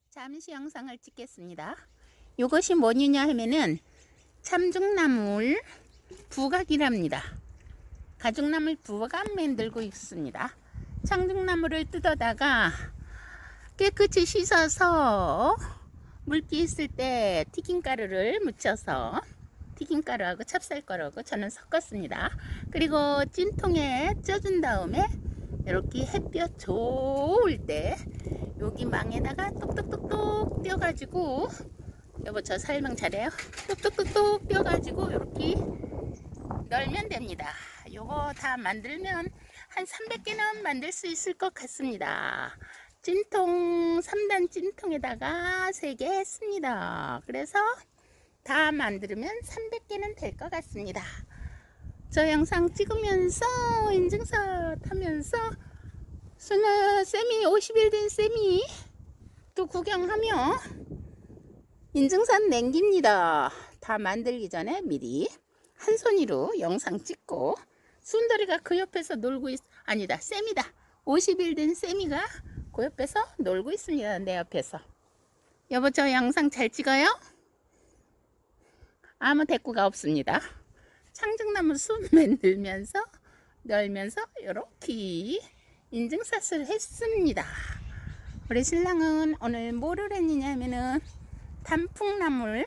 잠시 영상을 찍겠습니다. 이것이 뭐냐 하면은 참중나물 부각이랍니다. 가죽나물 부각 만들고 있습니다. 참중나물을 뜯어다가 깨끗이 씻어서 물기 있을 때 튀김가루를 묻혀서 튀김가루하고 찹쌀가루하고 저는 섞었습니다. 그리고 찐통에 쪄준 다음에 이렇게 햇볕 좋을 때 여기 망에다가 똑똑똑똑 띄어가지고, 여보 저 설명 잘해요. 똑똑똑똑 띄어가지고 이렇게 널면 됩니다. 요거 다 만들면 한 300개는 만들 수 있을 것 같습니다. 찐통 3단 찐통에다가 3개 했습니다. 그래서 다 만들면 300개는 될 것 같습니다. 저 영상 찍으면서 인증서 타면서 쌤이 50일 된 쌤이 또 구경하며 인증선 남깁니다. 다 만들기 전에 미리 한 손으로 영상 찍고, 순돌이가 그 옆에서 놀고 아니다, 쌤이다. 50일 된 쌤이가 그 옆에서 놀고 있습니다. 내 옆에서. 여보 저 영상 잘 찍어요? 아무 대꾸가 없습니다. 참중나무 숲 만들면서 널면서 이렇게 인증샷을 했습니다. 우리 신랑은 오늘 뭐를 했느냐 하면은 단풍나물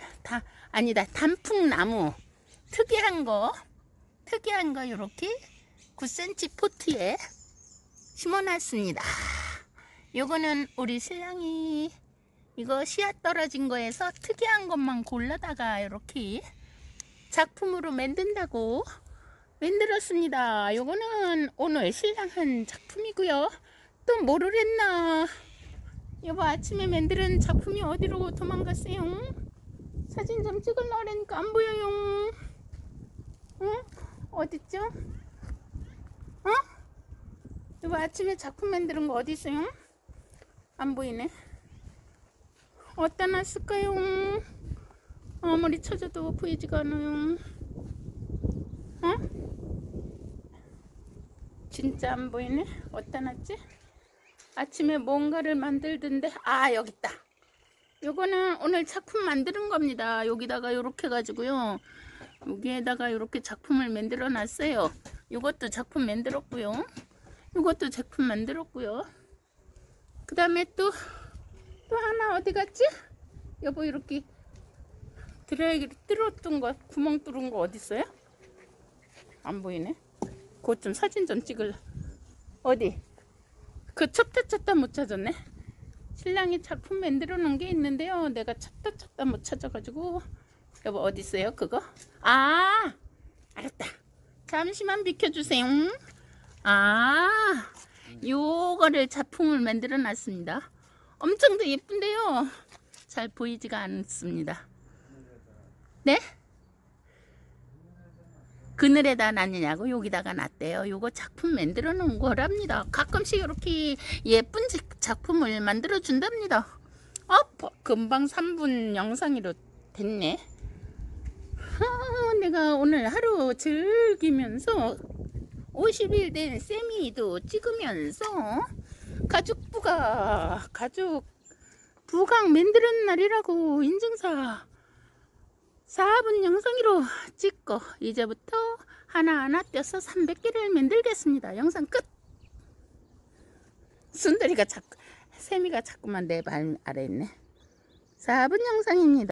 단풍나무 특이한 거 이렇게 9cm 포트에 심어놨습니다. 요거는 우리 신랑이 이거 씨앗 떨어진 거에서 특이한 것만 골라다가 이렇게 작품으로 만든다고 만들었습니다. 요거는 오늘 신랑 한 작품이고요. 또 뭐를 했나? 여보 아침에 만드는 작품이 어디로 도망갔어요? 사진 좀 찍으려고 하니까 안 보여요. 응? 어딨죠? 어? 여보 아침에 작품 만드는 거 어디 있어요? 안 보이네. 어디다 놨을까요? 아무리 찾아도 보이지가 않아요. 어? 진짜 안 보이네. 어디다 놨지? 아침에 뭔가를 만들던데, 아 여기 있다. 요거는 오늘 작품 만드는 겁니다. 여기다가 이렇게 가지고요, 여기에다가 이렇게 작품을 만들어 놨어요. 요것도 작품 만들었고요, 요것도 작품 만들었고요. 그 다음에 또 하나 어디 갔지? 여보 이렇게 드라이기를 뚫었던 거, 구멍 뚫은 거 어디 있어요? 안 보이네. 그것 좀 사진 좀 찍을. 어디? 그 찾다 못 찾았네. 신랑이 작품 만들어 놓은 게 있는데요, 내가 찾다 못 찾아가지고. 여보 어디 있어요 그거? 아 알았다. 잠시만 비켜주세요. 아 요거를 작품을 만들어 놨습니다. 엄청 더 예쁜데요, 잘 보이지가 않습니다. 네? 그늘에다 놨느냐고? 여기다가 놨대요. 요거 작품 만들어 놓은 거랍니다. 가끔씩 이렇게 예쁜 작품을 만들어 준답니다. 금방 3분 영상으로 됐네. 내가 오늘 하루 즐기면서 50일 된 쌤이도 찍으면서 가죽 부각 만드는 날이라고 인증사 4분 영상으로 찍고, 이제부터 하나하나 떼서 300개를 만들겠습니다. 영상 끝. 순돌이가 쌤이가 자꾸만 내 발 아래 있네. 4분 영상입니다.